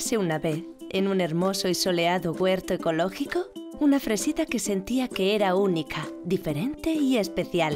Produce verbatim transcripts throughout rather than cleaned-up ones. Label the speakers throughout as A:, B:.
A: Érase una vez, en un hermoso y soleado huerto ecológico, una fresita que sentía que era única, diferente y especial.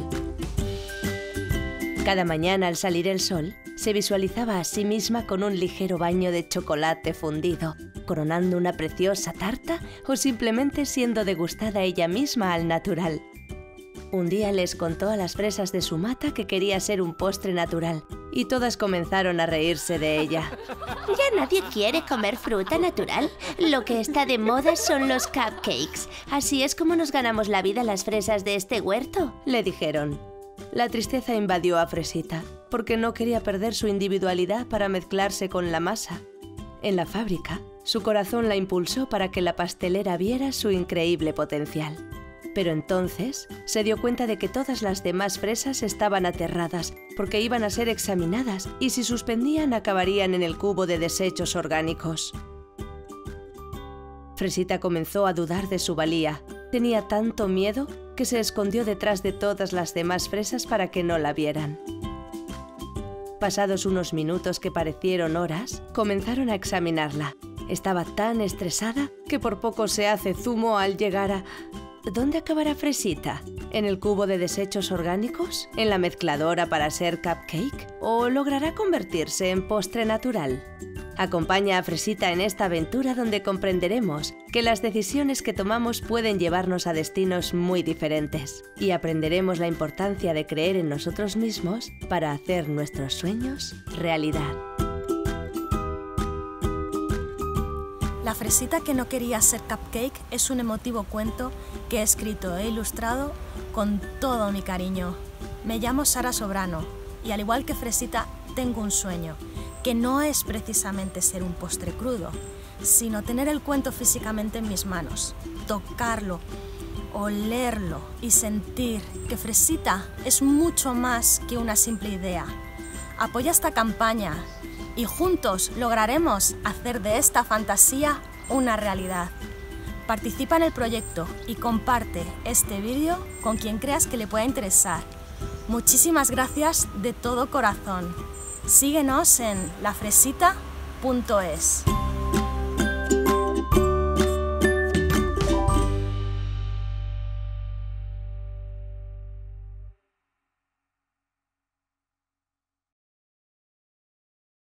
A: Cada mañana al salir el sol, se visualizaba a sí misma con un ligero baño de chocolate fundido, coronando una preciosa tarta o simplemente siendo degustada ella misma al natural. Un día les contó a las fresas de su mata que quería ser un postre natural y todas comenzaron a reírse de ella.
B: Ya nadie quiere comer fruta natural. Lo que está de moda son los cupcakes. Así es como nos ganamos la vida las fresas de este huerto,
A: le dijeron. La tristeza invadió a Fresita, porque no quería perder su individualidad para mezclarse con la masa. En la fábrica, su corazón la impulsó para que la pastelera viera su increíble potencial. Pero entonces se dio cuenta de que todas las demás fresas estaban aterradas porque iban a ser examinadas y si suspendían acabarían en el cubo de desechos orgánicos. Fresita comenzó a dudar de su valía. Tenía tanto miedo que se escondió detrás de todas las demás fresas para que no la vieran. Pasados unos minutos que parecieron horas, comenzaron a examinarla. Estaba tan estresada que por poco se hace zumo al llegar a... ¿Dónde acabará Fresita? ¿En el cubo de desechos orgánicos? ¿En la mezcladora para ser cupcake? ¿O logrará convertirse en postre natural? Acompaña a Fresita en esta aventura donde comprenderemos que las decisiones que tomamos pueden llevarnos a destinos muy diferentes y aprenderemos la importancia de creer en nosotros mismos para hacer nuestros sueños realidad.
C: La fresita que no quería ser cupcake es un emotivo cuento que he escrito e ilustrado con todo mi cariño. Me llamo Sara Sobrano y al igual que Fresita tengo un sueño, que no es precisamente ser un postre crudo, sino tener el cuento físicamente en mis manos, tocarlo, olerlo y sentir que Fresita es mucho más que una simple idea. Apoya esta campaña y juntos lograremos hacer de esta fantasía una realidad. Participa en el proyecto y comparte este vídeo con quien creas que le pueda interesar. Muchísimas gracias de todo corazón. Síguenos en la fresita punto es.